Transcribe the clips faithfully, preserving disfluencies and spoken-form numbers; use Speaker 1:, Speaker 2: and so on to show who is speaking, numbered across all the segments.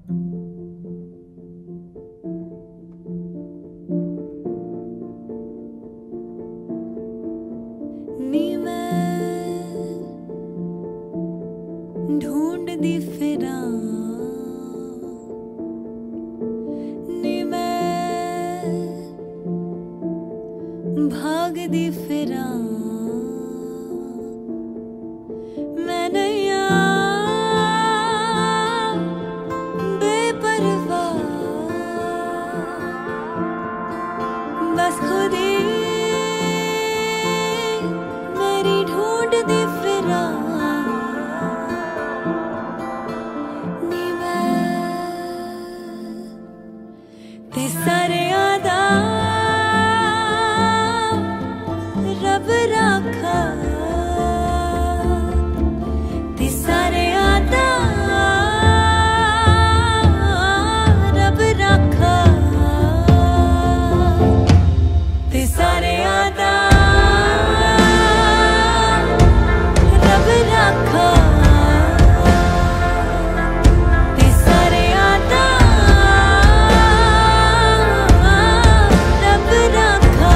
Speaker 1: नी मैं ढूंढ दी फिरा, नी मैं भाग दी फिरा, मैं नैया बेपरवाह, बस खुद ही मेरी ढूंढ दी फिरा। नी मैं ते सारे आदा रब राखा, ते सारे आदा रब राखा, ते सारे आदा रब राखा, ते सारे आदा रब राखा।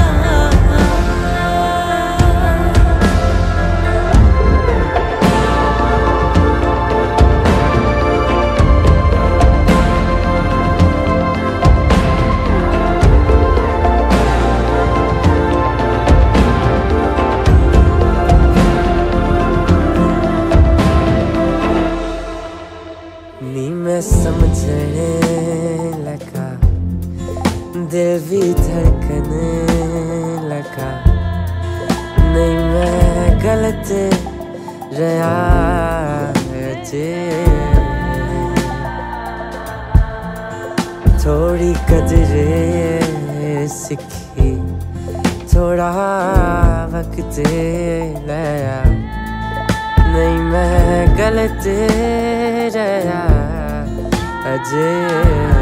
Speaker 1: नी मैं समझने लगा, दिल भी धड़कने लगा, नहीं मैं गलत रहा जे, थोड़ी कदरे सीखी, थोड़ा वक्त लया, नहीं मैं गलत रहा अजे।